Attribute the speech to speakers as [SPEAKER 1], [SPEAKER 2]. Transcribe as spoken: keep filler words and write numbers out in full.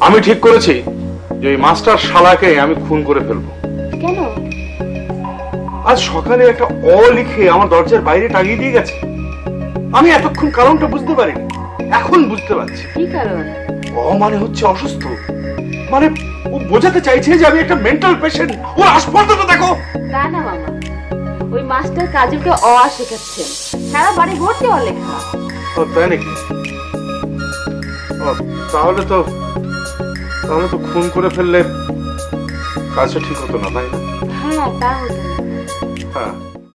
[SPEAKER 1] আমি ঠিক করেছি যে ওই মাস্টার শালাকে আমি খুন করে ফেলবো।
[SPEAKER 2] কেন?
[SPEAKER 1] আজ সকালে একটা অ লিখে আমার দরজার বাইরে টাঙিয়ে দিয়ে গেছে। আমি এতক্ষণ কারণটা বুঝতে পারিনি, এখন বুঝতে পারছি।
[SPEAKER 2] কি কারণ?
[SPEAKER 1] অ মানে হচ্ছে অসুস্থ, মানে ও বোঝাতে চাইছে যে আমি একটা মেন্টাল পেশেন্ট। ওর আসপর্দাটা দেখো।
[SPEAKER 2] তা না মামা, ওই মাস্টার কাজলকে অ আ শেখাচ্ছেন, সারা বাড়ি ভর্তি অ লেখা।
[SPEAKER 1] ও তাই নাকি? তাহলে তো তাহলে তো খুন করে ফেললে কাজটা ঠিক হতো না, তাই না?
[SPEAKER 2] হ্যাঁ তা হতো।
[SPEAKER 1] হ্যাঁ